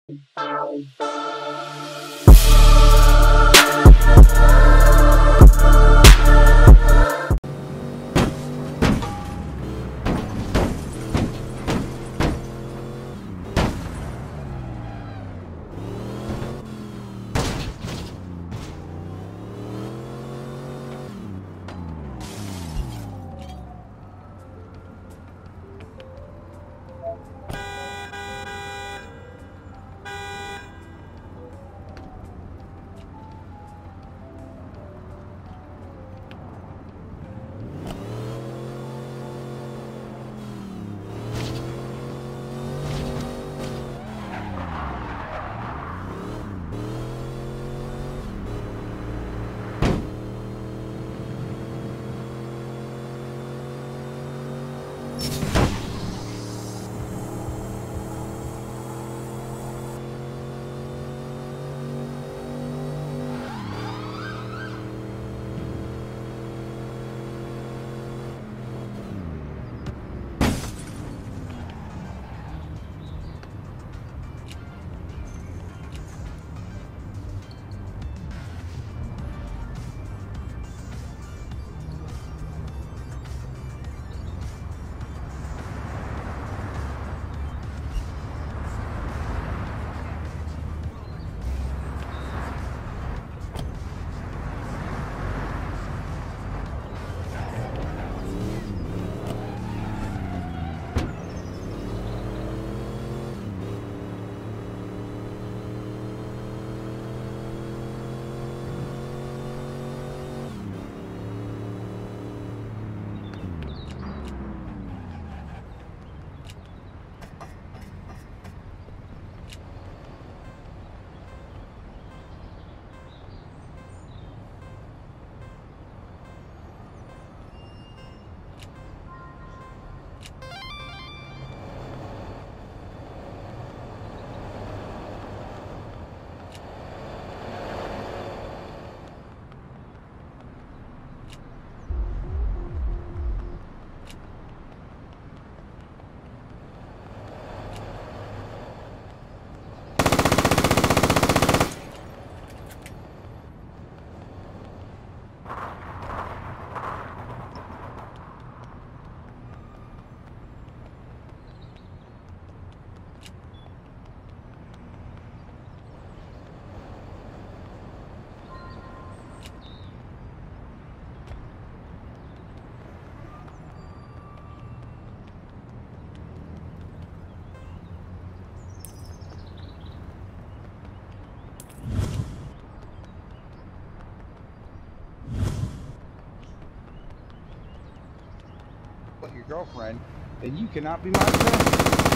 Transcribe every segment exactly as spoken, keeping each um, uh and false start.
Your girlfriend, then you cannot be my friend.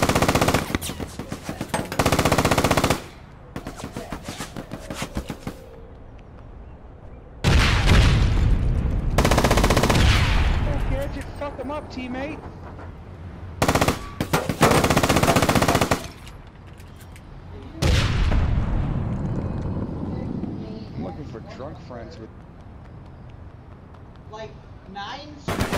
Okay, just fuck him up, teammate. I'm looking for drunk friends with like nine.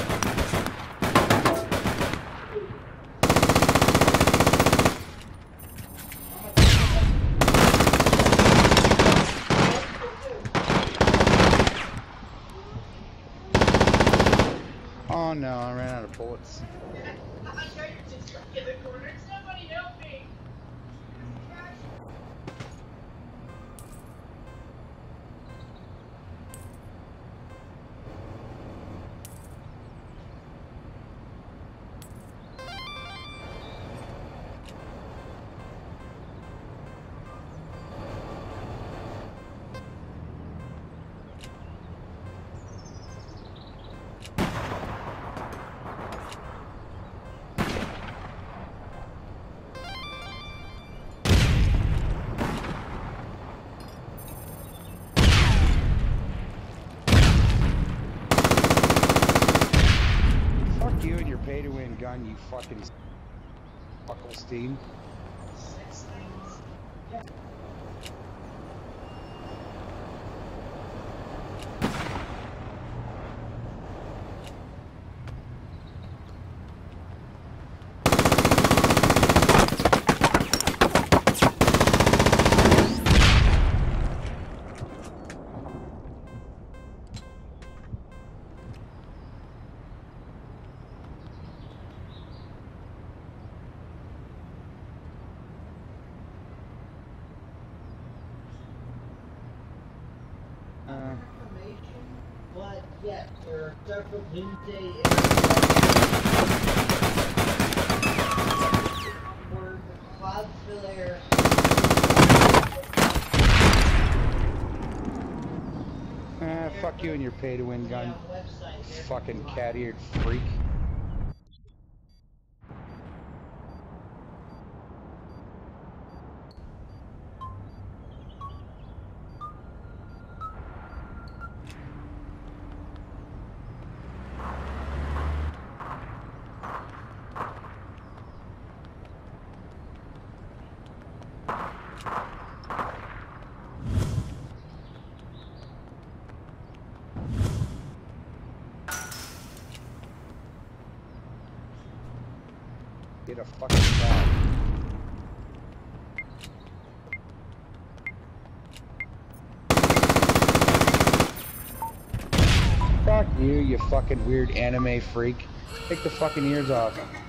Oh no, I ran out of bullets. I know you're just stuck in the corner. Somebody help me. pay-to-win gun, you fucking Buckelstein. But yes, there are several doomsday word Cloudsville area. Ah, fuck you and your pay-to-win gun. Fucking cat-eared freak. Get a fucking shot. Fuck you, you fucking weird anime freak. Take the fucking ears off.